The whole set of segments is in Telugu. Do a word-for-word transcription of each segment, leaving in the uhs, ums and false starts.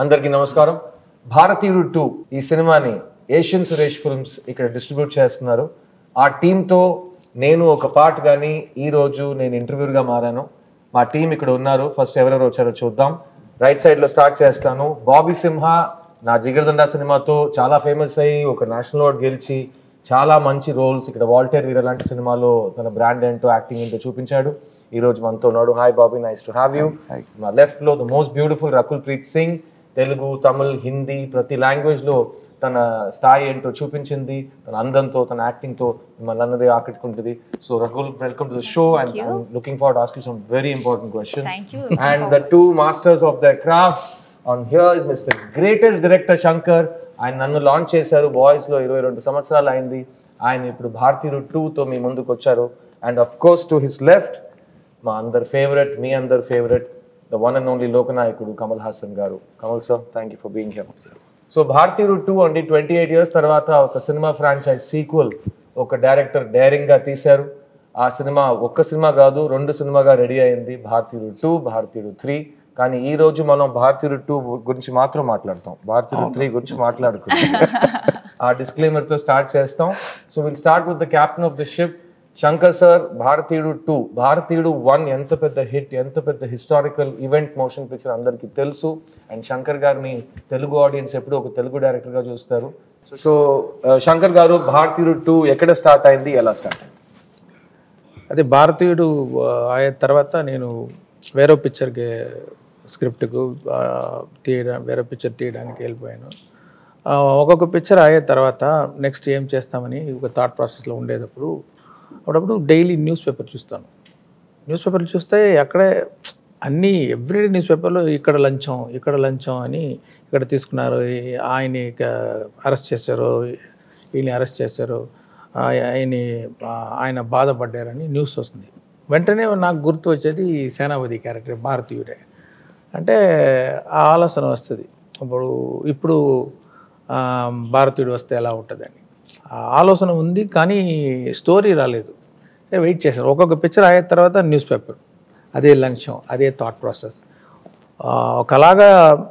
అందరికీ నమస్కారం. భారతీయుడు టూ ఈ సినిమాని ఏషియన్ సురేష్ ఫిల్మ్స్ ఇక్కడ డిస్ట్రిబ్యూట్ చేస్తున్నారు. ఆ టీంతో నేను ఒక పార్ట్ కానీ ఈరోజు నేను ఇంటర్వ్యూగా మారాను. మా టీం ఇక్కడ ఉన్నారు. ఫస్ట్ ఎవరెవరు వచ్చారో చూద్దాం. రైట్ సైడ్లో స్టార్ట్ చేస్తాను. బాబీ సింహ నా జిగర్దండా సినిమాతో చాలా ఫేమస్ అయ్యి ఒక నేషనల్ అవార్డ్ గెలిచి చాలా మంచి రోల్స్ ఇక్కడ వాల్టర్ వీర లాంటి సినిమాలో తన బ్రాండ్ ఏంటో యాక్టింగ్ ఏంటో చూపించాడు. ఈ రోజు మనతో ఉన్నాడు. Hi Bobby, nice to have you. నా లెఫ్ట్ లో the most beautiful Rakul Preet Singh. Telugu, Tamil, Hindi ప్రతి లాంగ్వేజ్ లో తన స్థాయి ఏంటో చూపించింది. తన అందంతో, తన యాక్టింగ్ తో మిమ్మల్ని అన్నది ఆకట్టుకుంటుంది. So Rakul, welcome to the show and I'm looking forward to ask you some very important questions. And the two masters of the craft on here is mister greatest director Shankar. ఆయన నన్ను లాంచ్ చేశారు బాయ్స్ లో ఇరవై రెండు సంవత్సరాలు అయింది. ఆయన ఇప్పుడు భారతీయుడు టూ తో మీ ముందుకు వచ్చారు. And of course to his left మా అందరి ఫేవరెట్, మీ అందరి favourite, the one and only లోకనాయకుడు Kamal Haasan garu. Kamal sir, thank you for being here. So Bharateeyudu two అండి ట్వంటీ ఎయిట్ ఇయర్స్ తర్వాత ఒక సినిమా ఫ్రాంచైజ్ సీక్వెల్ ఒక డైరెక్టర్ డైరింగ్ గా తీశారు. ఆ సినిమా ఒక్క సినిమా కాదు, రెండు సినిమాగా రెడీ అయింది. భారతీయుడు టూ, భారతీయుడు త్రీ. కానీ ఈ రోజు మనం భారతీయుడు టూ గురించి మాత్రం మాట్లాడతాం, భారతీయుడు త్రీ గురించి మాట్లాడుకుంటాం. ఆ డిస్క్లైమర్ తో స్టార్ట్ చేస్తాం. So will start with the captain of the ship Shankar sir. Bharateeyudu two, Bharateeyudu one ఎంత పెద్ద హిట్, ఎంత పెద్ద హిస్టారికల్ ఈవెంట్ మోషన్ పిక్చర్ అందరికీ తెలుసు. అండ్ శంకర్ గారిని తెలుగు ఆడియన్స్ ఎప్పుడు ఒక తెలుగు డైరెక్టర్ గా చూస్తారు. సో శంకర్ గారు, భారతీయుడు టూ ఎక్కడ స్టార్ట్ అయింది, ఎలా స్టార్ట్ అయింది? అదే భారతీయుడు అయిన తర్వాత నేను వేరే పిక్చర్కి స్క్రిప్ట్కు తీయడం వేరే పిక్చర్ తీయడానికి వెళ్ళిపోయాను. ఒక్కొక్క పిక్చర్ అయిన తర్వాత నెక్స్ట్ ఏం చేస్తామని ఒక థాట్ ప్రాసెస్లో ఉండేటప్పుడు అప్పుడప్పుడు డైలీ న్యూస్ పేపర్ చూస్తాను. న్యూస్ పేపర్లు చూస్తే అక్కడే అన్నీ ఎవ్రీడే న్యూస్ పేపర్లో ఇక్కడ లంచం, ఇక్కడ లంచం అని ఇక్కడ తీసుకున్నారు, ఆయన్ని అరెస్ట్ చేశారు, ఈయన్ని అరెస్ట్ చేశారు, ఆయన ఆయన బాధపడ్డారని న్యూస్ వస్తుంది. వెంటనే నాకు గుర్తు వచ్చేది సేనాపతి క్యారెక్టర్ భారతీయుడే. అంటే ఆ ఆలోచన వస్తుంది, ఇప్పుడు ఇప్పుడు భారతీయుడు వస్తే ఎలా ఉంటుందని ఆ ఆలోచన ఉంది. కానీ స్టోరీ రాలేదు. వెయిట్ చేశాను. ఒక్కొక్క పిక్చర్ అయిన తర్వాత న్యూస్ పేపర్, అదే లంచం, అదే థాట్ ప్రాసెస్. ఒకలాగా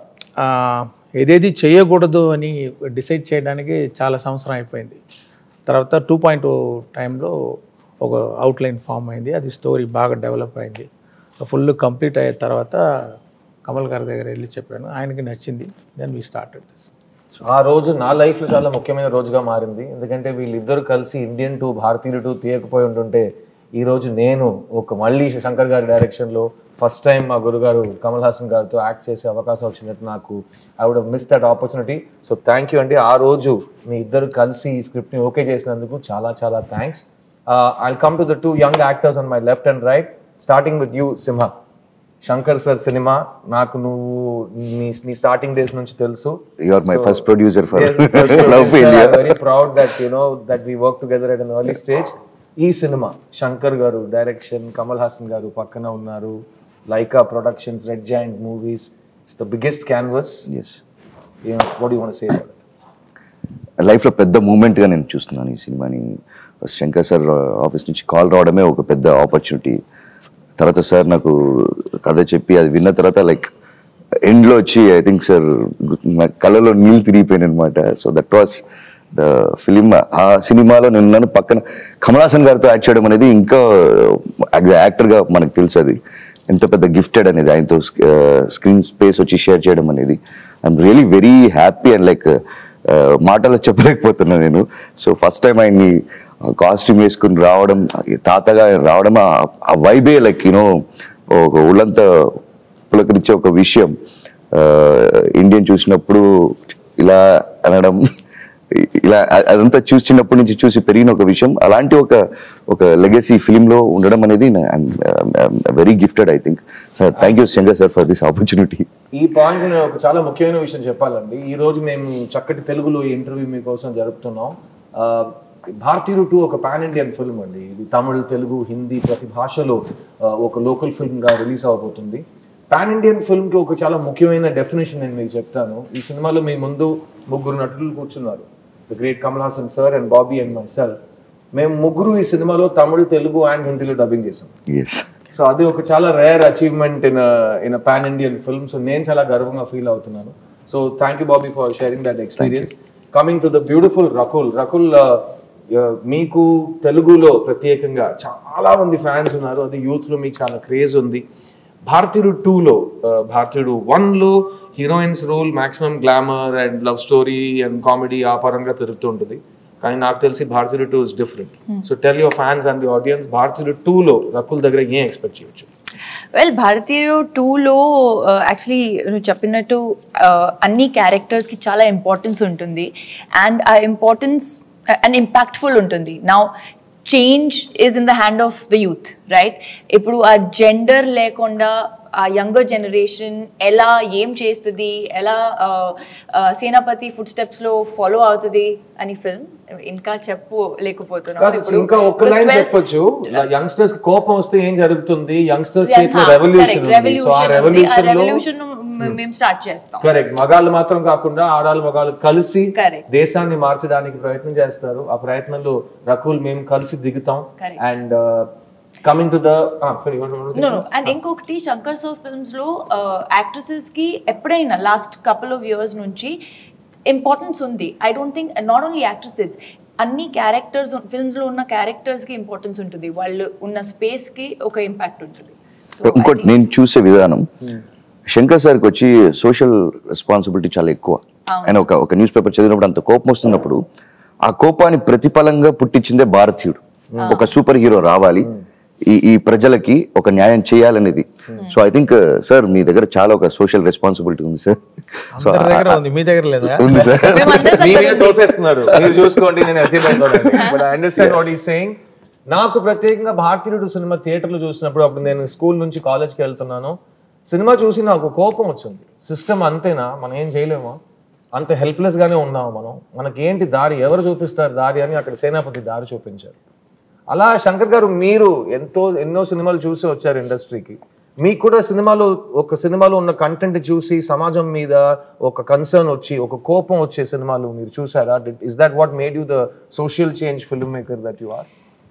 ఏదేది చేయకూడదు అని డిసైడ్ చేయడానికి చాలా సంవత్సరం అయిపోయింది. తర్వాత టూ పాయింట్ టైంలో ఒక అవుట్లైన్ ఫామ్ అయింది. అది స్టోరీ బాగా డెవలప్ అయింది. ఫుల్ కంప్లీట్ అయిన తర్వాత కమల్ గారి దగ్గర వెళ్ళి చెప్పాను, ఆయనకి నచ్చింది. Then we started this. ఆ రోజు నా లైఫ్లో చాలా ముఖ్యమైన రోజుగా మారింది. ఎందుకంటే వీళ్ళిద్దరు కలిసి ఇండియన్ టూ, భారతీయుడు టూ తీయకపోయి ఉంటుంటే ఈరోజు నేను ఒక మళ్ళీ శంకర్ గారి డైరెక్షన్లో ఫస్ట్ టైం మా గురుగారు కమల్ హాసన్ గారితో యాక్ట్ చేసే అవకాశం వచ్చినట్టు నాకు I would miss that opportunity. So thank you అండి. ఆ రోజు మీ ఇద్దరు కలిసి ఈ స్క్రిప్ట్ని ఓకే చేసినందుకు చాలా చాలా thanks. I'll come to the two young actors on my left and right, starting with you Simha. Shankar sir సినిమా నాకు నువ్వు నీ నీ స్టార్టింగ్ డేస్ నుంచి తెలుసు. You are my so, first producer for yes, first Love producer. India. I'm very proud that you know that we worked together at an early stage. ఈ సినిమా శంకర్ గారు డైరెక్షన్, కమల్ హాసన్ గారు పక్కన ఉన్నారు, Lyca Productions, Red Giant Movies. It's the biggest canvas. yes you know what do you want to say about it? Life లో పెద్ద మూమెంట్ గా నేను చూస్తున్నాను ఈ సినిమాని. శంకర్ సార్ ఆఫీస్ నుంచి కాల్ రావడమే ఒక పెద్ద ఆపర్చునిటీ. తర్వాత సార్ నాకు కథ చెప్పి అది విన్న తర్వాత లైక్ ఎండ్లో వచ్చి ఐ థింక్ సార్ నా కళ్ళలో నీళ్ళు తిరిగిపోయాను అనమాట. So that was the film. ఆ సినిమాలో నేను ఉన్నాను పక్కన కమల్ హాసన్ గారితో యాక్ట్ చేయడం అనేది ఇంకా యాక్టర్గా మనకు తెలుసు అది ఎంత పెద్ద గిఫ్టెడ్ అనేది. ఆయనతో స్క్రీన్ స్పేస్ వచ్చి షేర్ చేయడం అనేది I'm really very happy and like మాటలో చెప్పలేకపోతున్నాను నేను. సో ఫస్ట్ టైం ఆయన్ని కాస్ట్యూమ్ వేసుకుని రావడం, తాతగా రావడం, ఆ వైబే లైక్ యూనో ఒక ఒళ్ళంతా పులకరించే ఒక విషయం. ఇండియన్ చూసినప్పుడు ఇలా అనడం, ఇలా అదంతా చూసినప్పటి నుంచి చూసి పెరిగిన ఒక విషయం. అలాంటి ఒక ఒక లెగసీ ఫిలింలో ఉండడం అనేది very gifted I think. Sir thank you Shankar sir for this opportunity. ఈ పాయింట్ నేను ఒక చాలా ముఖ్యమైన విషయం చెప్పాలండి. ఈ రోజు మేము చక్కటి తెలుగులో ఇంటర్వ్యూ మీకోసం జరుపుతున్నాం. భారతీయుడు టూ ఒక పాన్ ఇండియన్ ఫిల్మ్ అండి. ఇది తమిళ్, తెలుగు, హిందీ ప్రతి భాషలో ఒక లోకల్ ఫిల్మ్గా రిలీజ్ అవబోతుంది. పాన్ ఇండియన్ ఫిల్మ్కి ఒక చాలా ముఖ్యమైన డెఫినేషన్ నేను మీకు చెప్తాను. ఈ సినిమాలో మీ ముందు ముగ్గురు నటులు కూర్చున్నారు, the great Kamal Haasan sir and Bobby and myself. మేము ముగ్గురు ఈ సినిమాలో తమిళ్, తెలుగు అండ్ హిందీలో డబ్బింగ్ చేసాం. సో అది ఒక చాలా rare achievement in in pan Indian film. So నేను చాలా గర్వంగా ఫీల్ అవుతున్నాను. So thank you Bobby for sharing that experience. Coming to the beautiful Rakul. Rakul మీకు తెలుగులో ప్రత్యేకంగా చాలా మంది ఫ్యాన్స్ ఉన్నారు, అది యూత్లో మీకు చాలా క్రేజ్ ఉంది. భారతీయుడు టూలో భారతీయుడు వన్లో heroines role maximum glamour and love story and comedy ఆ పరంగా తిరుగుతుంటుంది. కానీ నాకు తెలిసి Bharateeyudu two is different. So tell your fans and the audience, Bharateeyudu టూలో రకుల్ దగ్గర ఏం ఎక్స్పెక్ట్ చేయొచ్చు? వెల్, భారతీయుడు టూలో యాక్చువల్లీ నువ్వు చెప్పినట్టు అన్ని క్యారెక్టర్స్కి చాలా ఇంపార్టెన్స్ ఉంటుంది అండ్ ఆ ఇంపార్టెన్స్ అండ్ ఇంపాక్ట్ఫుల్ ఉంటుంది. Now change is in the hand of the youth, right? ఇప్పుడు ఆ జెండర్ లేకుండా ఆ యంగర్ జనరేషన్ ఎలా ఏం చేస్తుంది, ఎలా సేనాపతి ఫుడ్ స్టెప్స్ లో ఫాలో అవుతుంది అని ఫిల్మ్ ఇంకా చెప్పలేకపోతున్నాను. ఇంకా ఒక్క లైన్ చెప్పొచ్చు, యంగ్స్టర్స్ కోపం వస్తే ఏం జరుగుతుంది, యంగ్స్టర్స్ చేసే రెవల్యూషన్ రెవల్యూషన్ మేము స్టార్ట్ చేస్తాం. కరెక్ట్. మగాళ్ళు మాత్రం కాకుండా ఆడాళ్ళు మగాళ్ళు కలిసి దేశాన్ని మార్చడానికి ప్రయత్నం చేస్తారు. ఆ ప్రయత్నంలో రకుల్ మేము కలిసి దిగుతాం. And coming to the and ఇంకొకటి శంకర్ సర్ ఫిల్మ్స్ లో యాక్ట్రెసెస్ కి ఎప్పుడైనా లాస్ట్ కపుల్ ఆఫ్ ఇయర్స్ నుంచి ఇంపార్టెన్స్ ఉంది. I don't think not only actresses, అన్ని క్యారెక్టర్స్ ఫిల్మ్స్ లో ఉన్న క్యారెక్టర్స్ కి ఇంపార్టెన్స్ ఉంటుంది, వాళ్ళు ఉన్న స్పేస్ కి ఒక ఇంపాక్ట్ ఉంటుంది. ఇంకోటి నేను చూసే విధానం, శంకర్ సార్కి వచ్చి సోషల్ రెస్పాన్సిబిలిటీ చాలా ఎక్కువ. ఆయన ఒక ఒక న్యూస్ పేపర్ చదివినప్పుడు అంత కోపం వస్తున్నప్పుడు ఆ కోపాన్ని ప్రతిఫలంగా పుట్టించిందే భారతీయుడు. ఒక సూపర్ హీరో రావాలి, ఈ ఈ ప్రజలకి ఒక న్యాయం చేయాలనేది. సో ఐ థింక్ సార్ మీ దగ్గర చాలా ఒక సోషల్ రెస్పాన్సిబిలిటీ ఉంది సార్. సో మీ దగ్గర లేదా? ఉంది సార్. మీరు చూసుకోండి. నేను అండర్స్టాండ్ వాట్ ఈస్ సేయింగ్. నాకు ప్రత్యేకంగా భారతీయుడు సినిమా థియేటర్లో చూసినప్పుడు, అప్పుడు నేను స్కూల్ నుంచి కాలేజ్కి వెళ్తున్నాను, సినిమా చూసి నాకు కోపం వచ్చింది. సిస్టమ్ అంతేనా, మనం ఏం చేయలేమా, అంత హెల్ప్లెస్ గానే ఉన్నాము మనం, మనకేంటి దారి, ఎవరు చూపిస్తారు దారి అని అక్కడ సేనాపతి దారి చూపించారు. అలా శంకర్ గారు మీరు ఎంతో ఎన్నో సినిమాలు చూసి వచ్చారు ఇండస్ట్రీకి. మీకు కూడా సినిమాలో ఒక సినిమాలో ఉన్న కంటెంట్ చూసి సమాజం మీద ఒక కన్సర్న్ వచ్చి ఒక కోపం వచ్చే సినిమాలు మీరు చూసారా? Is that what made you the social change filmmaker that you are?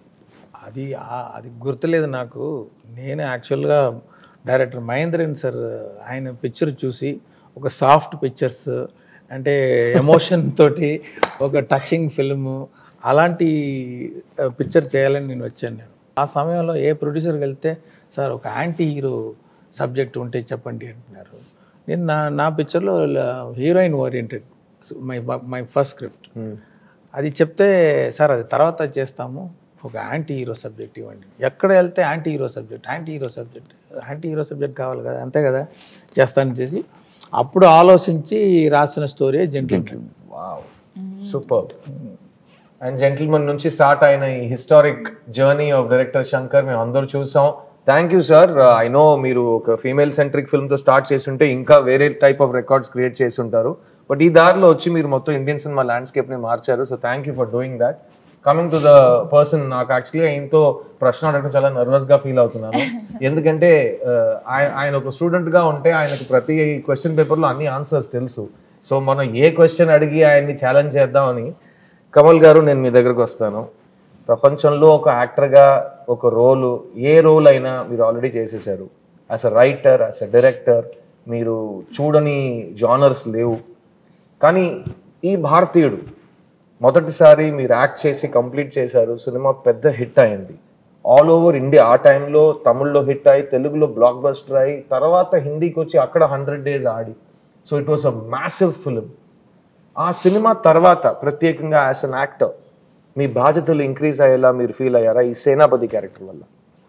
అది అది గుర్తులేదు నాకు. నేను యాక్చువల్గా డైరెక్టర్ మహేంద్రన్ సార్ ఆయన పిక్చర్ చూసి ఒక సాఫ్ట్ పిక్చర్స్ అంటే ఎమోషన్ తోటి ఒక టచింగ్ ఫిల్ము అలాంటి పిక్చర్ చేయాలని నేను వచ్చాను. నేను ఆ సమయంలో ఏ ప్రొడ్యూసర్కి వెళ్తే సార్ ఒక యాంటీ హీరో సబ్జెక్ట్ ఉంటే చెప్పండి అంటున్నారు. నేను నా నా పిక్చర్లో heroine oriented my my first script. అది చెప్తే సార్ అది తర్వాత చేస్తాము, ఒక యాంటీ హీరో సబ్జెక్ట్ ఇవ్వండి. ఎక్కడ వెళ్తే anti hero subject anti hero subject anti hero subject కావాలి కదా, అంతే కదా చేస్తానని చేసి అప్పుడు ఆలోచించి రాసిన story Gentleman. Wow, super. And Gentleman నుంచి స్టార్ట్ అయిన ఈ historic journey of director Shankar మేము అందరూ చూసాం. Thank you sir. I know మీరు ఒక ఫీమేల్ సెంట్రిక్ ఫిల్మ్తో స్టార్ట్ చేస్తుంటే ఇంకా వేరే టైప్ ఆఫ్ రికార్డ్స్ క్రియేట్ చేసి ఉంటారు, బట్ ఈ దారిలో వచ్చి మీరు మొత్తం ఇండియన్ సినిమా ల్యాండ్స్కేప్ని మార్చారు. So thank you for doing that. Coming to the person, నాకు యాక్చువల్లీ ఆయనతో ప్రశ్న అడగడం చాలా నర్వస్గా ఫీల్ అవుతున్నాను. ఎందుకంటే ఆయన ఒక స్టూడెంట్గా ఉంటే ఆయనకు ప్రతి క్వశ్చన్ పేపర్లో అన్ని ఆన్సర్స్ తెలుసు. సో మనం ఏ క్వశ్చన్ అడిగి ఆయన్ని ఛాలెంజ్ చేద్దామని, కమల్ గారు నేను మీ దగ్గరకు వస్తాను. ప్రపంచంలో ఒక యాక్టర్గా ఒక రోలు, ఏ రోల్ అయినా మీరు ఆల్రెడీ చేసేసారు. As a writer, as a director మీరు చూడని జానర్స్ లేవు. కానీ ఈ భారతీయుడు మొదటిసారి మీరు యాక్ట్ చేసి కంప్లీట్ చేశారు, సినిమా పెద్ద హిట్ అయింది ఆల్ ఓవర్ ఇండియా. ఆ టైంలో తమిళ్లో హిట్ అయ్యి, తెలుగులో బ్లాక్ బస్టర్ అయ్యి, తర్వాత హిందీకి వచ్చి అక్కడ హండ్రెడ్ డేస్ ఆడి. So it was a massive film. ఆ సినిమా తర్వాత ప్రత్యేకంగా యాజ్ అన్ యాక్టర్ మీ బాధ్యతలు ఇంక్రీజ్ అయ్యేలా మీరు ఫీల్ అయ్యారా ఈ సేనాపతి క్యారెక్టర్ వల్ల?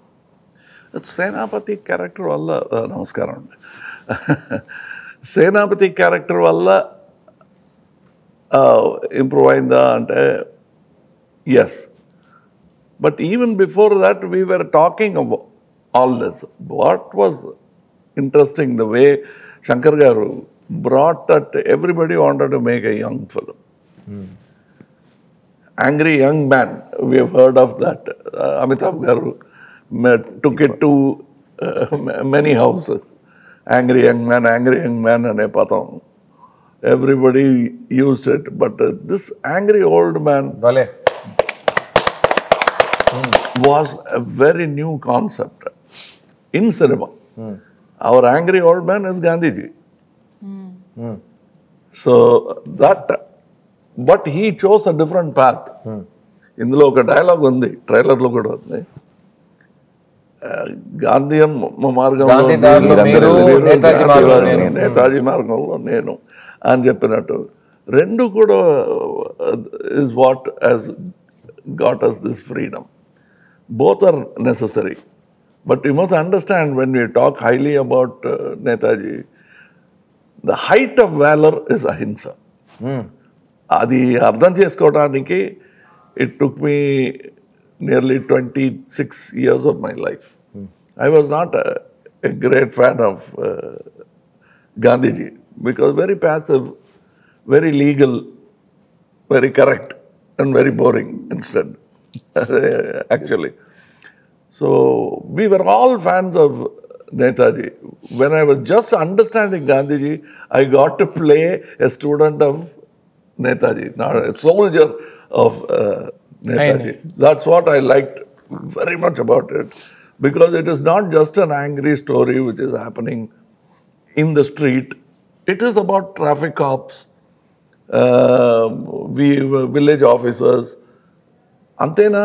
సేనాపతి క్యారెక్టర్ వల్ల నమస్కారం అండి. సేనాపతి క్యారెక్టర్ వల్ల ఇంప్రూవ్ అయిందా అంటే yes, but even before that we were talking about all this. What was interesting the way Shankar garu brought that everybody wanted to make a young film. Hmm. Angry Young Man, we have heard of that. Uh, Amitabh garu took it to uh, many houses. Angry Young Man, Angry Young Man ane patham. Everybody used it, but uh, this Angry Old Man Vale. was a very new concept in cinema. Hmm. Our angry old man is Gandhiji. Mm. So that but he chose a different path. ఇందులో ఒక డైలాగ్ ఉంది, ట్రైలర్లో కూడా ఉంది. గాంధీయన్ మార్గంలో గాంధీదారులు మీరు, నేతాజీ మార్గంలో నేను. నేతాజీ మార్గంలో నేను అని చెప్పినట్టు రెండు కూడా is what has got us this freedom. Both are necessary. But you must understand, when we talk highly about uh, Netaji, the height of valor is ahimsa. అది అర్థం చేసుకోవడానికి it took me nearly twenty-six years of my life. I was not a, a great fan of uh, Gandhiji because very passive, very legal, very correct and very boring instead, actually. So we were all fans of Netaji. When I was just understanding Gandhiji, I got to play a student of Netaji, not a soldier of uh, Netaji. That's what I liked very much about it, because it is not just an angry story which is happening in the street. It is about traffic cops, uh, we village officers. Antena,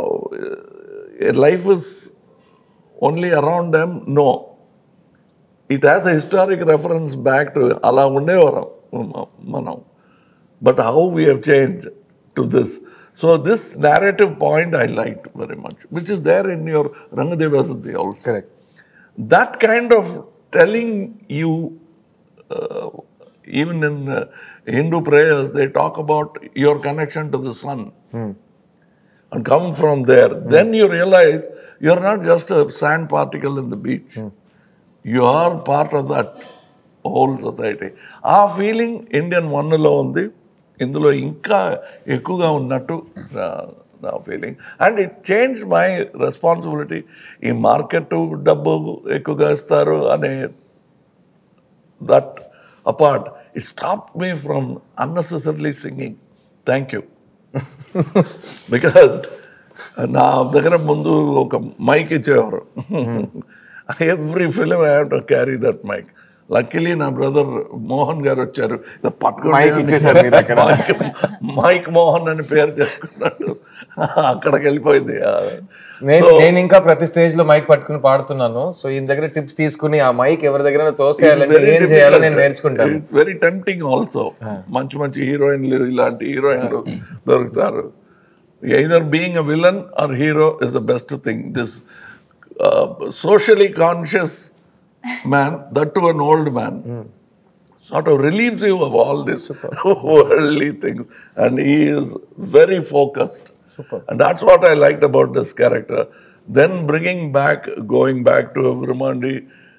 life is only around them? No. It has a historic reference back to Ala Undevaram Manam. But how we have changed to this. So this narrative point I liked very much, which is there in your Rangadevasati also. Correct. That kind of telling you, uh, even in uh, Hindu prayers, they talk about your connection to the sun. Hmm. And come from there. Hmm. Then you realize you're not just a sand particle in the beach. Hmm. You are part of that whole society. Our feeling Indian one lo undi. ఇందులో ఇంకా ఎక్కువగా ఉన్నట్టు నా feeling. And it change my responsibility. ఈ మార్కెట్ డబ్బు ఎక్కువగా ఇస్తారు అనే that apart, it stop me from unnecessarily singing. Thank you. Because నా దగ్గర ముందు ఒక మైక్ ఇచ్చేవారు. Every film I have to carry that mic. Luckily నా బ్రదర్ మోహన్ గారు వచ్చారు, మైక్ మోహన్ అని పేరు చేసుకున్నాడు, అక్కడికి వెళ్ళిపోయింది. నేను ఇంకా ప్రతి స్టేజ్ లో మైక్ పట్టుకుని పాడుతున్నాను. సో ఈయన దగ్గర టిప్స్ తీసుకుని ఆ మైక్ ఎవరి దగ్గర తోసేయాలంటే ఏం చేయాలో నేను నేర్చుకుంటాను. It's very tempting also. మంచి మంచి హీరోయిన్లు, ఇలాంటి హీరోయిన్లు దొరుకుతారు. Either being a villain or hero is the best thing. This socially conscious man, that to an old man, mm. sort of relieves you of all these worldly things, and he is very focused. Super. And that's what I liked about this character. Then bringing back, going back to Viramandi,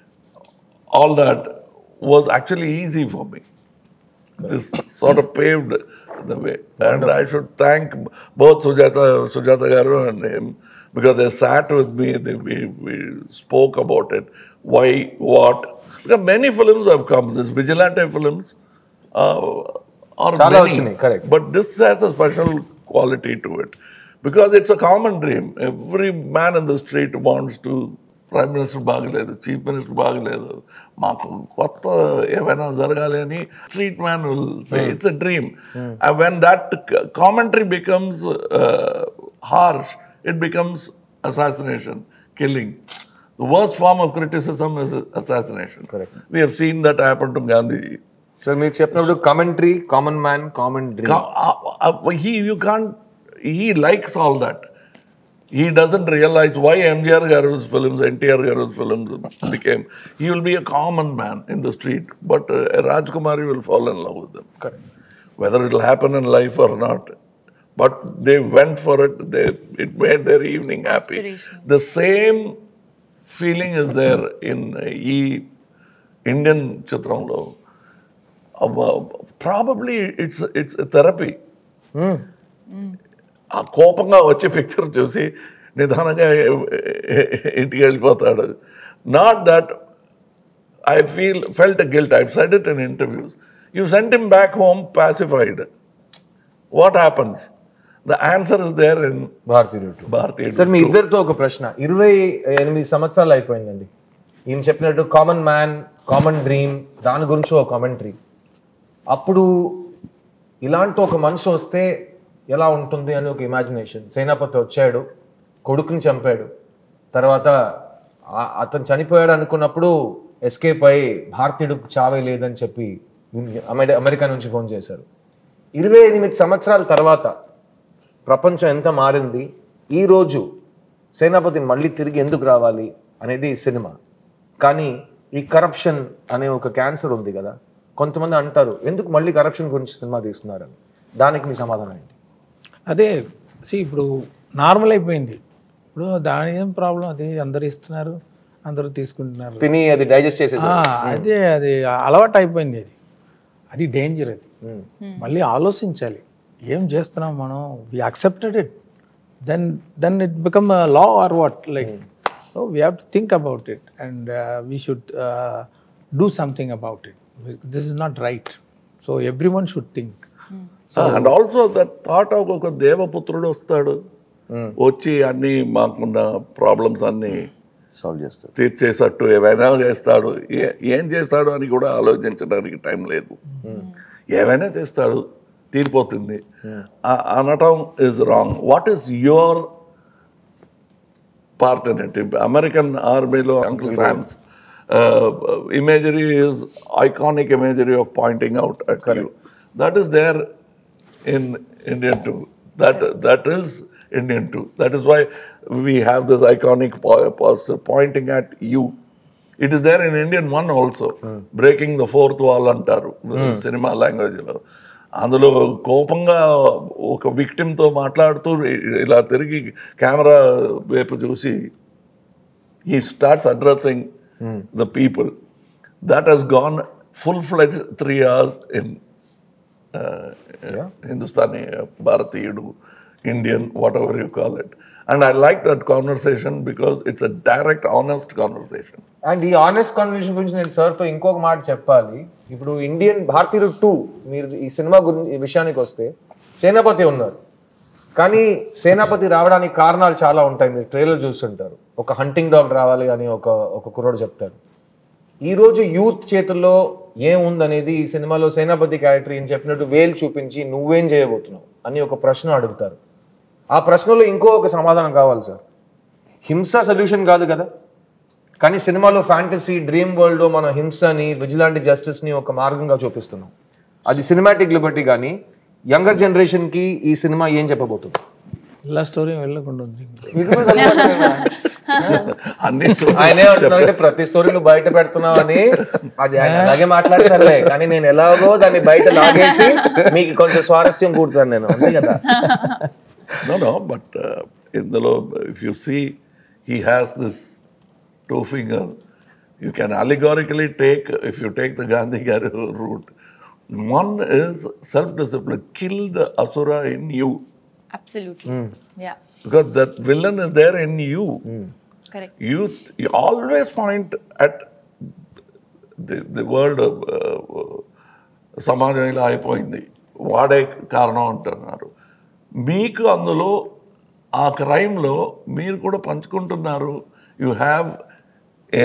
all that was actually easy for me. This sort of paved the way. And I should thank both Sujata, Sujata Garu and him, because they sat with me, they, we, we spoke about it. Why, what? Because many films have come, these vigilante films uh, are many, correct. But this has a special quality to it, because it's a common dream. Every man in the street wants to, Prime Minister బాగలేదు, Chief Minister బాగలేదు, మాకు కొత్త ఏమైనా జరగాలి అని street man will say, it's a dream. Mm. And when that commentary becomes uh, harsh, it becomes assassination, killing. The worst form of criticism is assassination. Correct. We have seen that happen to Gandhi. So, మీరు చెప్పినప్పుడు commentary, common man, common dream. Uh, uh, he, you can't, he likes all that. He doesn't realize why M G R Garu's films, N T R Garu's films became. He will be a common man in the street, but uh, Rajkumari will fall in love with them. Correct. Whether it will happen in life or not. But they went for it. They, it made their evening happy. The same feeling is there in uh, e Indian Chitramlo. Uh, probably it's it's a therapy. Mm. ఆ కోపంగా వచ్చే పిక్చర్ చూసి నిదానంగా ఇంటికి వెళ్ళిపోతాడు. Not that I feel felt guilt. I said it in interviews. You sent him back home pacified. What happens? The answer is there in Bharateeyudu. Bharateeyudu. Sir, మీ ఇద్దరితో ఒక ప్రశ్న. ఇరవై ఎనిమిది సంవత్సరాలు అయిపోయిందండి. ఈయన చెప్పినట్టు కామన్ మ్యాన్, కామన్ డ్రీమ్, దాని గురించి ఒక కామెంటరీ. అప్పుడు ఇలాంటి ఒక మనిషి వస్తే ఎలా ఉంటుంది అని ఒక ఇమాజినేషన్. సేనాపతి వచ్చాడు, కొడుకుని చంపాడు, తర్వాత అతను చనిపోయాడు అనుకున్నప్పుడు ఎస్కేప్ అయ్యి భారతీయుడికి చావే లేదని చెప్పి అమెరి అమెరికా నుంచి ఫోన్ చేశారు. ఇరవై ఎనిమిది సంవత్సరాల తర్వాత ప్రపంచం ఎంత మారింది, ఈరోజు సేనాపతి మళ్ళీ తిరిగి ఎందుకు రావాలి అనేది సినిమా. కానీ ఈ కరప్షన్ అనే ఒక క్యాన్సర్ ఉంది కదా, కొంతమంది అంటారు ఎందుకు మళ్ళీ కరప్షన్ గురించి సినిమా తీస్తున్నారని. దానికి మీ సమాధానం ఏంటి? అదే సి ఇప్పుడు నార్మల్ అయిపోయింది. ఇప్పుడు దాని ఏం ప్రాబ్లం, అది అందరు ఇస్తున్నారు, అందరూ తీసుకుంటున్నారు, తిని అది డైజెస్ట్ చేసేసారు. అదే అది అలవాటు అయిపోయింది. అది అది డేంజర్. అది మళ్ళీ ఆలోచించాలి, ఏం చేస్తున్నాం మనం. We accepted it, then then it become law or what, like so we have to think about it and we should do something about it. This is not right. So everyone should think. And also that thought of ఒక దేవపుత్రుడు వస్తాడు, వచ్చి అన్ని మాకున్న ప్రాబ్లమ్స్ అన్ని సాల్వ్ చేస్తారు, తీర్చేసట్టు ఏమైనా చేస్తాడు. ఏం చేస్తాడు అని కూడా ఆలోచించడానికి టైం లేదు. ఏమైనా చేస్తాడు, తీరిపోతుంది అనటం is wrong. What is your part in it? American ఆర్మీలో uncle Sam's imagery is iconic imagery of pointing out at you. That is there in Indian too. That that is Indian too. That is why we have this iconic poster pointing at you. It is there in Indian one also. Mm. Breaking the fourth wall antaru cinema language lo. అందులో కోపంగా ఒక విక్టిమ్తో మాట్లాడుతూ ఇలా తిరిగి కెమెరా వైపు చూసి he starts addressing Hmm. the people. That has gone full-fledged three hours in uh, yeah. Hindustani, uh, Bharatiyudu, Indian, whatever you call it. And I like that conversation because it's a direct, honest conversation. And ఈ honest conversation గురించి నేను సార్తో ఇంకొక మాట చెప్పాలి. ఇప్పుడు ఇండియన్ భారతీయుడు టూ మీరు ఈ సినిమా గురించి విషయానికి వస్తే సేనాపతి ఉన్నారు, కానీ సేనాపతి రావడానికి కారణాలు చాలా ఉంటాయి. మీరు ట్రైలర్ చూస్తుంటారు, ఒక హంటింగ్ డాగ్ రావాలి అని ఒక ఒక కుర్రోడు చెప్తారు. ఈరోజు యూత్ చేతుల్లో ఏముందనేది ఈ సినిమాలో సేనాపతి క్యారెక్టర్ ఏం చెప్పినట్టు వేలు చూపించి నువ్వేం చేయబోతున్నావు అని ఒక ప్రశ్న అడుగుతారు. ఆ ప్రశ్నలో ఇంకో ఒక సమాధానం కావాలి సార్. హింస సొల్యూషన్ కాదు కదా, కానీ సినిమాలో ఫ్యాంటసీ డ్రీమ్ వరల్డ్లో మన హింసని విజిలాంటి జస్టిస్ని ఒక మార్గంగా చూపిస్తున్నాం. అది సినిమాటిక్ లిబర్టీ. కానీ యంగర్ జనరేషన్కి ఈ సినిమా ఏం చెప్పబోతుంది? ఇలా స్టోరీ వెళ్ళకుండా ఉంది. ఆయనే అంటున్నారంటే ప్రతి స్టోరీ నువ్వు బయట పెడుతున్నావు అని. అది ఆయన అలాగే మాట్లాడతారులే, కానీ నేను ఎలాగో దాన్ని బయట లాగేసి మీకు కొంచెం స్వారస్యం కూడుతాను నేను, అంతే కదా. No, no, but uh, ఇందులో if you see he has this two finger, you can allegorically take, if you take the Gandhi Garu route, one is self-discipline, kill the asura in you. Absolutely. Mm. Yeah. Because that villain is there in you. Mm. Correct. You, you always point at the, the world of సమాజం ఇలా అయిపోయింది, వాడే కారణం అంటున్నారు. మీకు అందులో ఆ క్రైమ్లో మీరు కూడా పంచుకుంటున్నారు. You have a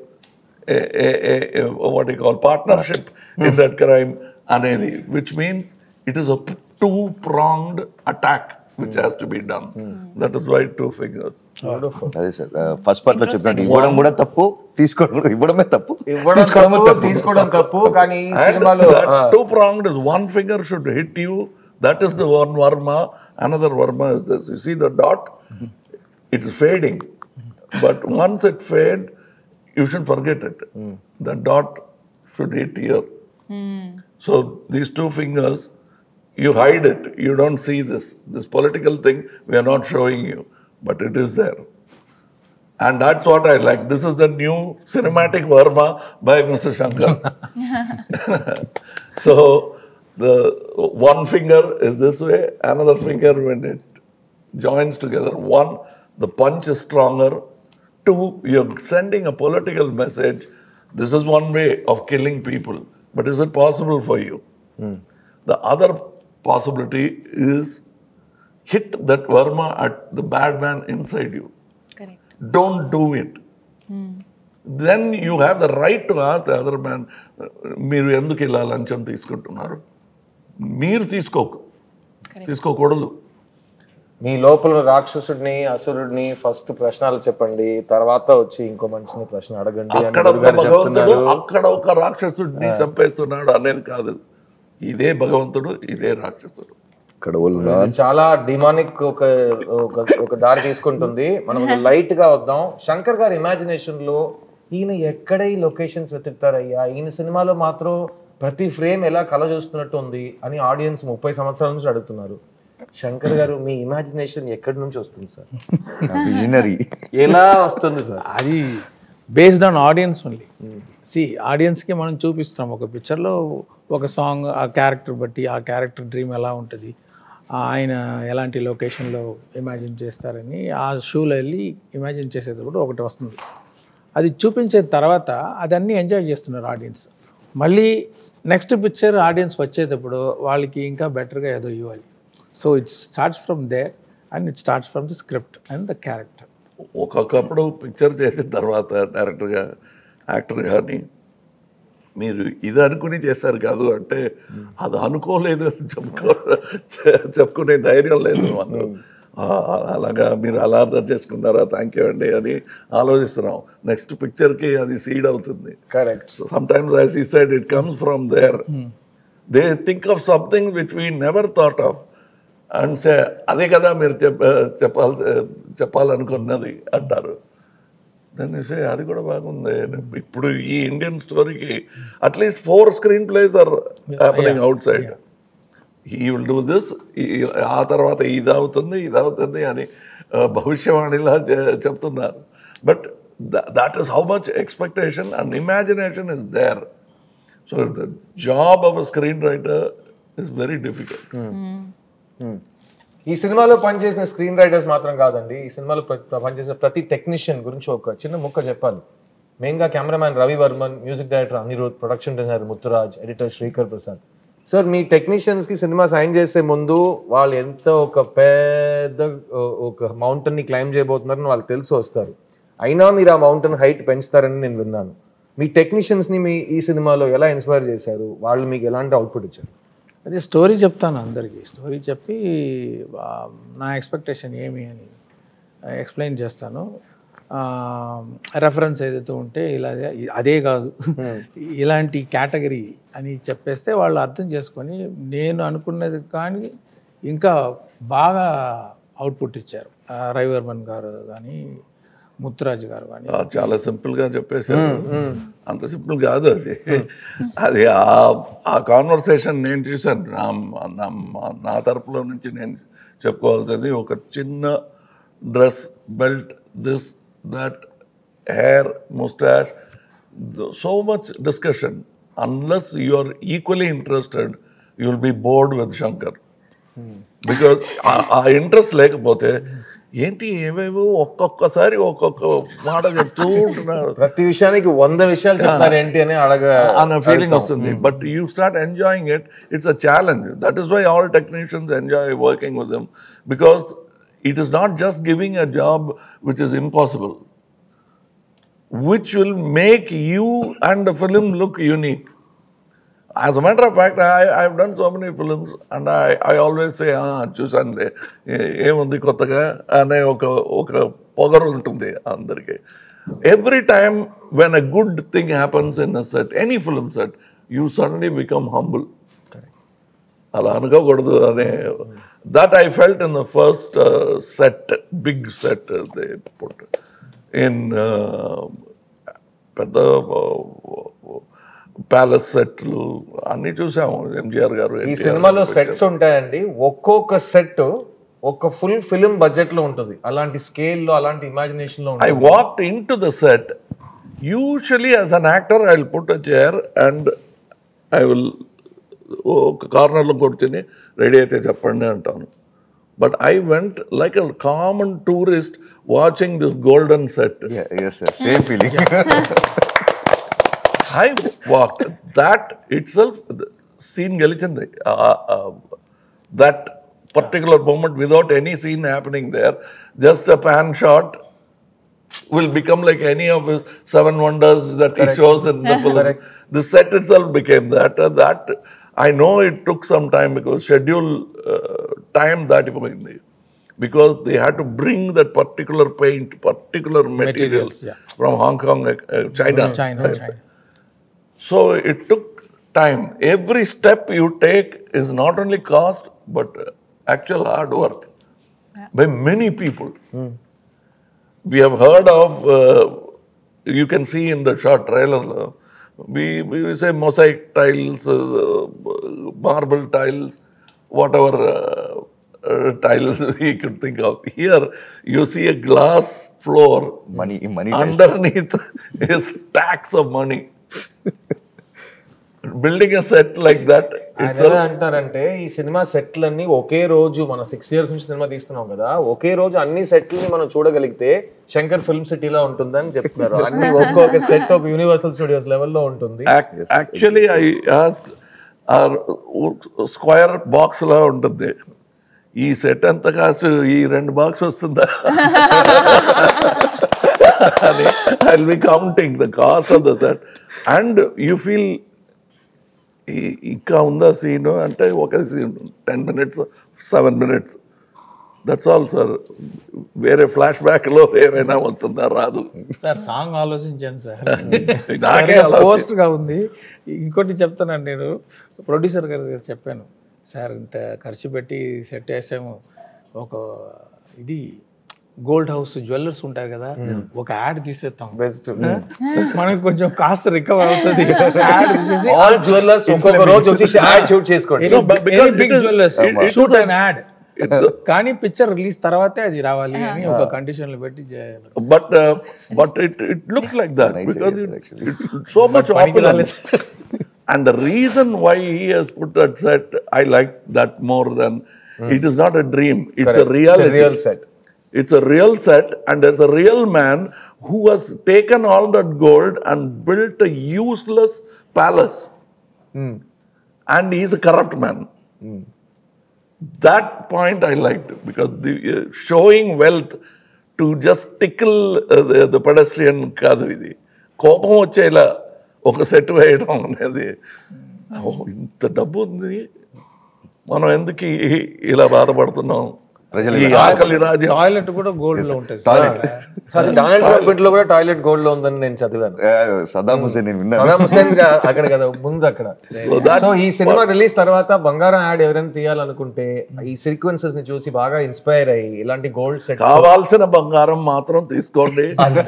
what you call partnership in that crime అనేది, which means it is a two pronged attack which has to be done. Hmm. That is why two fingers. అదే సార్ ఫస్ట్ పార్ట్ లో చెప్పినట్టు ఇవ్వడం కూడా తప్పు, తీసుకోవడం ఇవ్వడమే తప్పు, తీసుకోవడం తప్పు. కానీ సినిమాలో two pronged is one finger should hit you. That is the one varma. Another varma is this. You see the dot? It is fading. But once it fade, you should forget it. Mm. The dot should hit here. Mm. So these two fingers, you hide it. You don't see this. This political thing, we are not showing you. But it is there. And that's what I like. This is the new cinematic Varma by Mister Shankar. So, the one finger is this way, another finger when it joins together. One, the punch is stronger. Two, you're sending a political message. This is one way of killing people. But is it possible for you? Mm. The other possibility is hit that Varma at the bad man inside you. Correct. Don't do it. Mm. then you have the right to ask the other man, మీరు ఎందుకు ఇలా లంచం తీసుకుంటున్నారు? మీరు తీసుకోకు తీసుకోకూడదు. మీ లోపల రాక్షసుడిని అసురుడిని ఫస్ట్ ప్రశ్నలు చెప్పండి, తర్వాత వచ్చి ఇంకో మనిషిని ప్రశ్న అడగండి అని అక్కడ ఒక భగవంతుడు అక్కడ ఒక రాక్షసుడిని చంపేస్తున్నాడు అనేది కాదు. ఇదే భగవంతుడు, ఇదే రాక్షసుడు. ఇక్కడ వాళ్ళు చాలా డిమానిక్ ఒక ఒక- ఒక దారి తీసుకుంటుంది. మనం లైట్ గా వద్దాం. శంకర్ గారి ఇమాజినేషన్ లో ఈయన ఎక్కడ ఈ లొకేషన్స్ వెతుకుతారయ్యా, ఈయన సినిమాలో మాత్రం ప్రతి ఫ్రేమ్ ఎలా కళ చూస్తున్నట్టు ఉంది అని ఆడియన్స్ ముప్పై సంవత్సరాల నుంచి అడుగుతున్నారు. శంకర్ గారు మీ ఇమాజినేషన్ ఎక్కడి నుంచి వస్తుంది సార్? విజనరీ. ఎలా వస్తుంది సార్? అది బేస్డ్ ఆన్ ఆడియన్స్ ఓన్లీ. సి ఆడియన్స్కి మనం చూపిస్తాం ఒక పిక్చర్లో ఒక సాంగ్, ఆ క్యారెక్టర్ బట్టి ఆ క్యారెక్టర్ డ్రీమ్ ఎలా ఉంటుంది, ఆయన ఎలాంటి లొకేషన్లో ఇమాజిన్ చేస్తారని ఆ షూలో వెళ్ళి ఇమాజిన్ చేసేటప్పుడు ఒకటి వస్తుంది. అది చూపించిన తర్వాత అదన్నీ ఎంజాయ్ చేస్తున్నారు ఆడియన్స్. మళ్ళీ నెక్స్ట్ పిక్చర్ ఆడియన్స్ వచ్చేటప్పుడు వాళ్ళకి ఇంకా బెటర్గా ఏదో ఇవ్వాలి. So it starts from there and it starts from the script and the character. ఒక్కొక్కప్పుడు పిక్చర్ చేసిన తర్వాత డైరెక్టర్గా యాక్టర్ కానీ మీరు ఇది అనుకుని చేస్తారు కాదు అంటే అది అనుకోలేదు అని చెప్పుకో చెప్పుకునే ధైర్యం లేదు మాకు. అలాగా మీరు అలా అర్థం చేసుకున్నారా, థ్యాంక్ యూ అండి అని ఆలోచిస్తున్నాం. నెక్స్ట్ పిక్చర్కి అది సీడ్ అవుతుంది. Correct. Sometimes as he said it comes from there. They think of something which we never thought of and say అదే కదా మీరు చెప్ప చెప్పాలి చెప్పాలనుకున్నది అంటారు. దాన్ని సే అది కూడా బాగుంది. ఇప్పుడు ఈ ఇండియన్ స్టోరీకి at least four screen plays are happening outside. ఈ విల్ డూ దిస్, ఆ తర్వాత ఇది అవుతుంది ఇది అవుతుంది అని భవిష్యవాణిలా చెప్తున్నారు. But that is how much expectation and imagination is there. So the job of a screen writer is very difficult. ఈ సినిమాలో పనిచేసిన స్క్రీన్ రైటర్స్ మాత్రం కాదండి, ఈ సినిమాలో ప్ర- పనిచేసిన ప్రతి టెక్నీషియన్ గురించి ఒక చిన్న ముక్క చెప్పాలి. మెయిన్గా cameraman Ravi Varman, music director Anirudh, production designer Muthuraj, editor Sreekar Prasad. Sir మీ టెక్నీషియన్స్కి సినిమా సైన్ చేసే ముందు వాళ్ళు ఎంత ఒక పెద్ద ఒక మౌంటైన్ని క్లైమ్ చేయబోతున్నారని వాళ్ళకి తెలిసి వస్తారు. అయినా మీరు ఆ మౌంటైన్ హైట్ పెంచుతారని నేను విన్నాను. మీ టెక్నీషియన్స్ని మీ ఈ సినిమాలో ఎలా ఇన్స్పైర్ చేశారు? వాళ్ళు మీకు ఎలాంటి అవుట్పుట్ ఇచ్చారు? అదే స్టోరీ చెప్తాను అందరికీ. స్టోరీ చెప్పి ఆ, నా ఎక్స్పెక్టేషన్ ఏమి అని ఎక్స్ప్లెయిన్ చేస్తాను. రెఫరెన్స్ ఏదైతే ఉంటే ఇలా అదే కాదు ఇలాంటి కేటగిరీ అని చెప్పేస్తే వాళ్ళు అర్థం చేసుకొని నేను అనుకున్నది కానీ ఇంకా బాగా అవుట్పుట్ ఇచ్చారు. ఆ, రవివర్మన్ గారు కానీ ముత్తురాజ్ గారు కానీ. చాలా సింపుల్గా చెప్పేశారు. అంత సింపుల్ కాదు అది. అది ఆ- ఆ కాన్వర్సేషన్ నేను చూశాను. నా నా- నా తరపులో నుంచి నేను చెప్పుకోవాల్సింది ఒక చిన్న dress, belt, this that, hair, moustache, so much discussion. Unless you are equally interested you will be bored with Shankar. Because ఆ ఇంట్రెస్ట్ లేకపోతే ఏంటి ఏవేవో ఒక్కొక్కసారి ఒక్కొక్క మాట చెప్తూ ఉంటున్నారు ప్రతి విషయానికి వంద విషయాలు చెప్తారు ఏంటి అని అడగ అన్న ఫీలింగ్ వస్తుంది. But you start enjoying it. It's a challenge. That is why all technicians enjoy working with them, because it is not just giving a job which is impossible, which will make you and the film look unique. As a matter of fact, I, I've done so many films and I, I always say, ah, చూసానులే ఏముంది కొత్తగా అనే ఒక ఒక పొగరు ఉంటుంది అందరికీ. Every time when a good thing happens in a set, any film set, you suddenly become humble. అలా అనుకోకూడదు అనే that I felt in the first uh, set, big set uh, they put. In uh, పెద్ద ప్యాలెస్ సెట్లు అన్ని చూసాము ఎంజిఆర్ గారు. ఈ సినిమాలో సెట్స్ ఉంటాయండి. ఒక్కొక్క సెట్ ఒక ఫుల్ ఫిల్మ్ బడ్జెట్ లో ఉంటుంది. అలాంటి స్కేల్ లో అలాంటి ఇమాజినేషన్ లో I walked into the set. Usually as an actor I will put a chair and I will ఒక కార్నర్లో కూర్చొని రెడీ అయితే చెప్పండి అంటాను. But I went like a common tourist watching this golden set. Yeah, yes, yes, same feeling. I walked. That itself, the scene gelichindi. Uh, uh, that particular moment without any scene happening there, just a pan shot will become like any of his seven wonders that he shows in the film. The set itself became that. And that I know it took some time because schedule uh, time that because they had to bring that particular paint, particular materials, Materials, yeah. from Hong Kong, uh, China. China, China. So it took time. Every step you take is not only cost, but actual hard work by many people. We have heard of, uh, you can see in the short trailer, uh, we, we say mosaic tiles, uh, marble tiles, whatever uh, uh, tiles we could think of. Here, you see a glass floor. Money, money tiles. Underneath is stacks of money. Building a set like that. ఆయన ఎలా అంటారంటే ఈ సినిమా సెట్లన్నీ ఒకే రోజు మనం సిక్స్ ఇయర్స్ నుంచి సినిమా తీస్తున్నాం కదా, ఒకే రోజు అన్ని సెట్లని మనం చూడగలిగితే శంకర్ ఫిల్మ్ సిటీలో ఉంటుందని చెప్తున్నారు. అన్ని ఒక్కొక్క సెట్ ఒక యూనివర్సల్ స్టూడియోస్ లెవెల్లో ఉంటుంది. Actually I asked square box లా ఉంటుంది. ఈ సెట్ ఎంత కాస్ట్, ఈ రెండు బాక్స్ వస్తుందా అని I will be counting the cost of the set. And you feel ఇంకా ఉందా సీను అంటే ఒక scene ten minutes seven minutes that's all sir. వేరే ఫ్లాష్ బ్యాక్లో ఏమైనా వస్తుందా, రాదు సార్. సాంగ్ ఆలోచించాను సార్, నాకే పోస్ట్ గా ఉంది. ఇంకోటి చెప్తానండి, నేను ప్రొడ్యూసర్ గారు చెప్పాను, సార్ ఇంత ఖర్చు పెట్టి సెట్ వేసాము, ఒక ఇది గోల్డ్ హౌస్ జ్యువెలర్స్ ఉంటారు కదా, ఒక యాడ్ తీసేస్తాం, బెస్ట్ మనకి కొంచెం కాస్ట్ రికవర్ అవుతుంది. యాడ్ తీసేసి ఆల్ జ్యువెలర్స్ ఒక్కొక్క రోజు వచ్చి యాడ్ షూట్ చేసుకోండి. Big jewellers shoot and ad, కానీ పిక్చర్ రిలీజ్ తర్వాతే అది రావాలి అని ఒక కండిషన్ లో పెట్టి. But but it it look like that because it so much popular. And the reason why he has put that set, I like that more than mm. it is not a dream. It's Correct. a reality. It's a real set. It's a real set, and there's a real man who has taken all that gold and built a useless palace. Mm. And he's a corrupt man. Mm. That point I liked because the, uh, showing wealth to just tickle uh, the, the pedestrian కాదు ఇది. కోపం వచ్చేలా ఒక సెట్ వేయడం అనేది, ఇంత డబ్బు ఉంది, మనం ఎందుకు ఇలా బాధపడుతున్నాం, ఈ ఆకలి రాజ్యం. టాయిలెట్ కూడా గోల్డ్ లో ఉంటుంది. డొనాల్డ్ ట్రంప్ లో కూడా టాయిలెట్ గోల్డ్ లో ఉందని నేను చదివాను. సదాం హుసేన్ నేను విన్నాను. సదాం హుసేన్ అక్కడ కదా ముందు అక్కడ. సో ఈ సినిమా రిలీజ్ తర్వాత బంగారం యాడ్ ఎవరైనా తీయాలనుకుంటే ఈ సీక్వెన్సెస్ ని చూసి బాగా ఇన్స్పైర్ అయ్యి ఇలాంటి గోల్డ్ సెట్ కావాల్సిన బంగారం మాత్రం తీసుకోండి.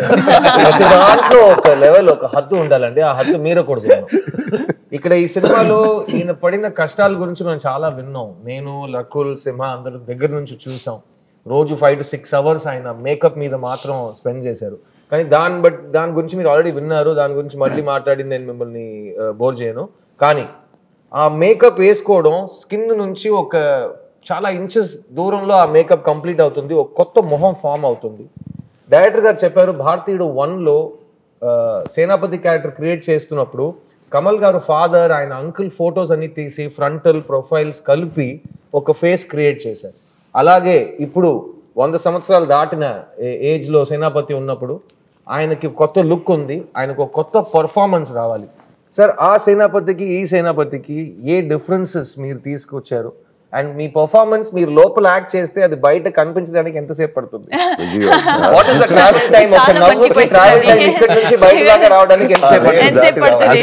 దాంట్లో ఒక లెవెల్, ఒక హద్దు ఉండాలండి, ఆ హద్దు మీరకూడదు. ఇక్కడ ఈ సినిమాలో ఈయన పడిన కష్టాల గురించి మనం చాలా విన్నాం. నేను, లకుల్, సింహ అందరూ దగ్గర నుంచి చూసాం. రోజు ఫైవ్ టు సిక్స్ అవర్స్ ఆయన మేకప్ మీద మాత్రం స్పెండ్ చేశారు. కానీ దాన్ని బట్ దాని గురించి మీరు ఆల్రెడీ విన్నారు, దాని గురించి మళ్ళీ మాట్లాడి నేను మిమ్మల్ని బోర్ చేయను. కానీ ఆ మేకప్ వేసుకోవడం స్కిన్ నుంచి ఒక చాలా ఇంచెస్ దూరంలో ఆ మేకప్ కంప్లీట్ అవుతుంది, ఒక కొత్త మొహం ఫామ్ అవుతుంది. డైరెక్టర్ గారు చెప్పారు, భారతీయుడు వన్లో సేనాపతి క్యారెక్టర్ క్రియేట్ చేస్తున్నప్పుడు కమల్ గారు ఫాదర్, ఆయన అంకుల్ ఫొటోస్ అన్ని తీసి ఫ్రంటల్ ప్రొఫైల్స్ కలిపి ఒక ఫేస్ క్రియేట్ చేశారు. అలాగే ఇప్పుడు వంద సంవత్సరాలు దాటిన ఏజ్లో సేనాపతి ఉన్నప్పుడు ఆయనకి కొత్త లుక్ ఉంది, ఆయనకు ఒక కొత్త పర్ఫార్మెన్స్ రావాలి. సార్, ఆ సేనాపతికి ఈ సేనాపతికి ఏ డిఫరెన్సెస్ మీరు తీసుకొచ్చారు? అండ్ మీ పర్ఫార్మెన్స్ మీరు లోపల యాక్ట్ చేస్తే అది బయట కనిపించడానికి ఎంతసేపు పడుతుంది? What is the travel time? ఒక నవ్వుకి ట్రావెల్ టైం ఇక్కడ నుంచి బయట దాకా రావడానికి ఎంతసేపు పడుతుంది?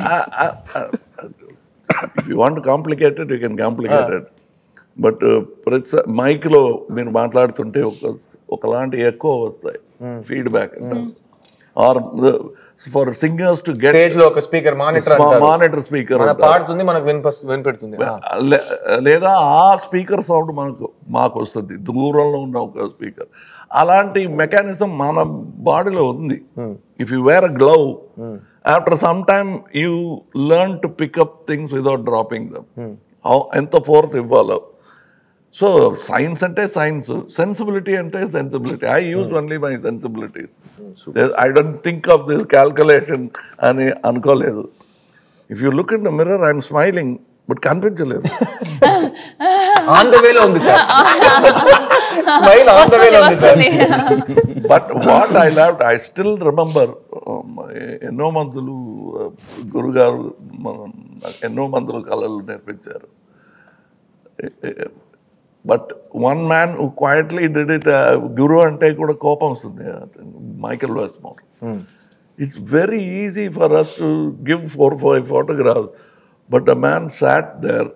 If you want to complicate it, you can complicate it. But ప్రతి మైక్లో మీరు మాట్లాడుతుంటే ఒక ఒకలాంటి ఎక్కువ వస్తాయి feedback. Or for singers to get stage లో ఒక స్పీకర్ మానిటర్ మానిటర్ స్పీకర్ పాడుతుంది, మనకు వినిపెడుతుంది. లేదా ఆ స్పీకర్ సౌండ్ మనకు మాకు వస్తుంది, దూరంలో ఉన్న ఒక స్పీకర్. అలాంటి మెకానిజం మన బాడీలో ఉంది. If you wear a glove, after some time you learn to pick up things without dropping them. ఎంత ఫోర్స్ ఇవ్వాలో. సో సైన్స్ అంటే సైన్స్, సెన్సిబిలిటీ అంటే sensibility. I use only my sensibilities. I don't think of this calculation అని అనుకోలేదు. If you look in the mirror, I'm smiling. But కనిపించలేదు. ఆన్ ద వేలో ఉంది సార్, స్మైల్ ఆన్ ద వేలో ఉంది సార్. But what I love, I still remember, ఎన్నో మందులు గురుగారు మనం ఎన్నో మందులు కళలు నేర్పించారు. But one man who quietly did it, గురు అంటే కూడా కోపం వస్తుంది, Michael Westmore. It's very easy for us to give four five photographs, but a man sat there.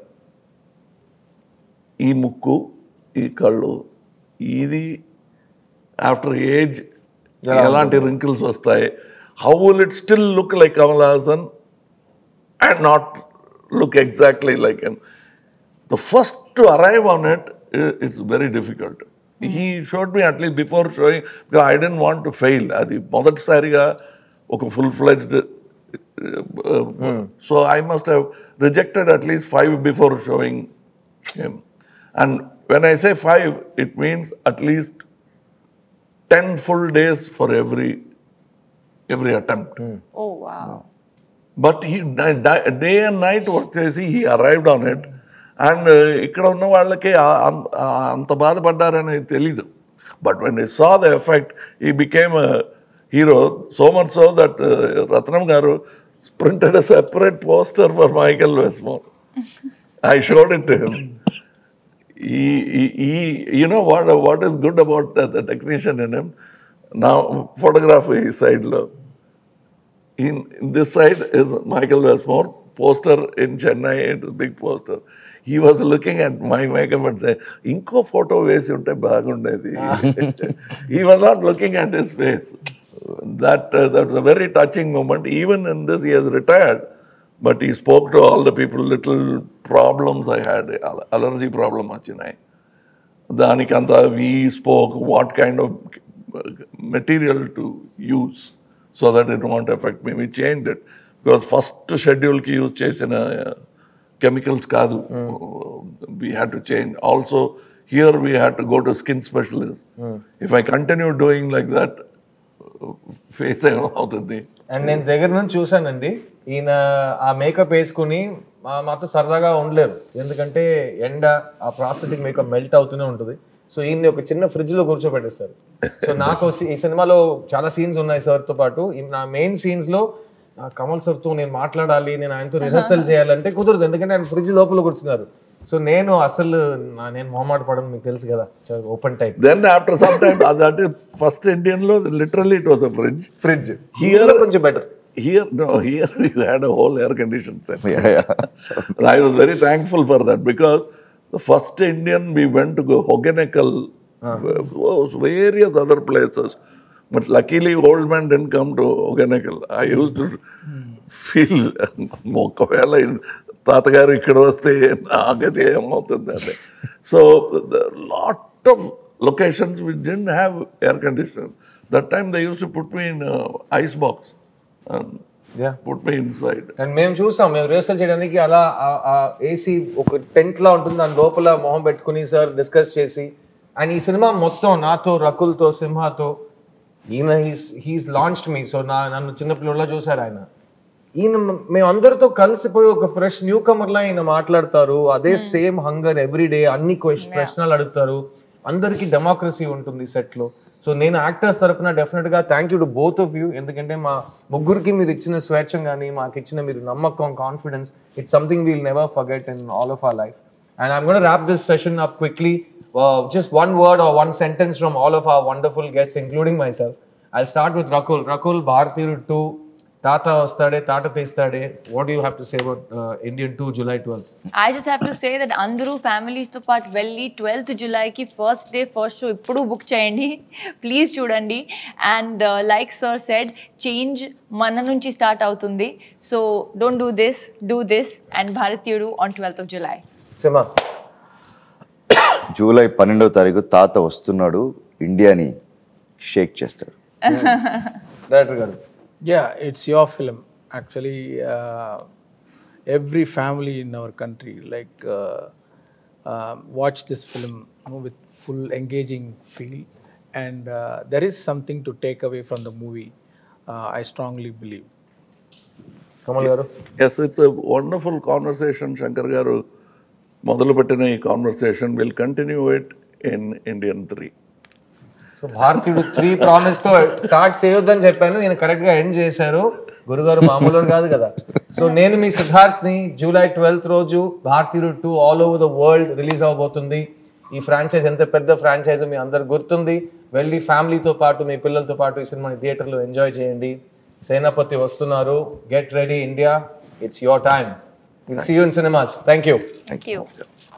ఈ ముక్కు, ఈ కళ్ళు, ఇది ఆఫ్టర్ ఏజ్ ఎలాంటి రింకిల్స్ వస్తాయి, how will it still look like Kamal Haasan and not look exactly like him. The first to arrive on it is, is very difficult. He showed me at least before showing, because I didn't want to fail. Adi modatisariga oka full-fledged, uh, uh, so I must have rejected at least five before showing him. And when I say five, it means at least ten full days for every every attempt. Oh, wow. But he day and night work చేసి he arrived on it, and ఇక్కడ ఉన్న వాళ్ళకి అంత బాధపడ్డారని తెలీదు. But when he saw the effect, he became a hero, so much so that uh, Ratnam garu printed a separate poster for Michael Westmore. I showed it to him. He, he, he you know what what is good about the, the technician in him? Now photography side lo, In, in this side is Michael Westmore, poster in Chennai, it's a big poster. He was looking at my makeup and saying, Inko photo vesi unte bagundedi. He was not looking at his face. That, uh, that was a very touching moment. Even in this, he has retired, but he spoke to all the people, little problems I had, allergy problem achinai. Danikanta, we spoke what kind of material to use so that it won't affect me. We changed it. Because first schedule ki use chesina uh, chemicals kaadu. Mm. Uh, we had to change. Also, here we had to go to skin specialist. Mm. If I continue doing like that, face అవుతుంది. అండ్ నేను దగ్గర నుంచి చూసానండి, ఈయన ఆ మేకప్ వేసుకుని మాతో సరదాగా ఉండలేరు, ఎందుకంటే ఎండ ఆ ప్రాస్థెటిక్ మేకప్ మెల్ట్ అవుతూనే ఉంటుంది. సో ఈయన్ని ఒక చిన్న ఫ్రిడ్జ్ లో కూర్చోబెట్టేస్తారు. సో నాకు ఈ సినిమాలో చాలా సీన్స్ ఉన్నాయి సార్తో పాటు. నా మెయిన్ సీన్స్ లో కమల్ సార్తో నేను మాట్లాడాలి, నేను ఆయనతో రిహర్సల్ చేయాలంటే కుదరదు, ఎందుకంటే ఆయన ఫ్రిడ్జ్ లోపల కూర్చున్నారు. సో నేను అసలు నేను మొహమాట పడను, మీకు తెలుసు కదా, open type. Then after some time that first Indian లో literally it was a fridge. Fridge here కొంచెం better. Here, no, here we had a whole air conditioned set. Yeah, yeah. I was very thankful for that, because the first Indian we went to go Hogeneckal, uh. various other places. But luckily, old man didn't come to Hogeneckal. I used to feel, Mokavela in Tatagaru ikkada vaste naagade emavutundante. So, the lot of locations we didn't have air conditioners. That time they used to put me in uh, ice box. And yeah, put me inside. And మేము చూసాం, మేము రిహర్సల్ చేయడానికి అలా ఏసీ ఒక టెంట్ లా ఉంటుంది, దాని లోపల మొహం పెట్టుకుని సార్ డిస్కస్ చేసి. అండ్ ఈ సినిమా మొత్తం నాతో, రకుల్తో, సింహాతో, ఈయన he's he's launched me. So నా నన్ను చిన్నపిల్లలా చూసారు ఆయన. ఈయన మేము అందరితో కలిసిపోయి ఒక ఫ్రెష్ న్యూ కమర్లా ఈయన మాట్లాడతారు. అదే సేమ్ హంగర్ ఎవ్రీడే, అన్ని ప్రశ్నలు అడుగుతారు. అందరికీ డెమోక్రసీ ఉంటుంది సెట్లో. సో నేను యాక్టర్స్ తరపున డెఫినెట్గా thank you to both of you, ఎందుకంటే మా ముగ్గురికి మీరు ఇచ్చిన స్వేచ్ఛ కానీ మాకు ఇచ్చిన మీరు నమ్మకం, confidence, it's something we'll never forget in all of our life. And I'm gonna wrap this session up quickly. Just one word or one sentence from all of our wonderful guests including myself. I start with Rakul. Rakul, Bharateeyudu two, తాత వస్తాడే, తాట తీస్తాడే. What you have to say about Indian two July twelfth? I just have to say that అందరూ ఫ్యామిలీస్తో పాటు వెళ్ళి twelfth జూలైకి first day first show ఇప్పుడు బుక్ చేయండి, ప్లీజ్ చూడండి. And like sir said, change మన నుంచి స్టార్ట్ అవుతుంది. So don't do this, do this. And Bharateeyudu on twelfth of July. సిమా, జూలై పన్నెండవ తారీఖు తాత వస్తున్నాడు, ఇండియాని షేక్ చేస్తాడు. డైరెక్టర్ గారు. Yeah, it's your film. Actually, uh, every family in our country, like, uh, uh, watch this film, you know, with full engaging feel, and uh, there is something to take away from the movie. Uh, I strongly believe. Kamal garu. Yes, it's a wonderful conversation. Shankar garu మొదలుపెట్టిన ఈ conversation will continue it in Indian three. So Bharateeyudu three promise తో స్టార్ట్ చేయొద్దని చెప్పాను, నేను కరెక్ట్ గా ఎండ్ చేశారు. గురుగారు మామూలు కాదు కదా. సో నేను మీ సిద్ధార్థ్ ని జూలై ట్వెల్త్ రోజు Bharateeyudu two all over the world release అవబోతుంది. ఈ ఫ్రాంచైజ్ ఎంత పెద్ద ఫ్రాంచైజ్ మీ అందరు గుర్తుంది. వెళ్ళి ఫ్యామిలీతో పాటు మీ పిల్లలతో పాటు ఈ సినిమాని థియేటర్లో ఎంజాయ్ చేయండి. సేనాపతి వస్తున్నారు, get ready India, it's your time. Will see you in cinemas. Thank you. Thank you.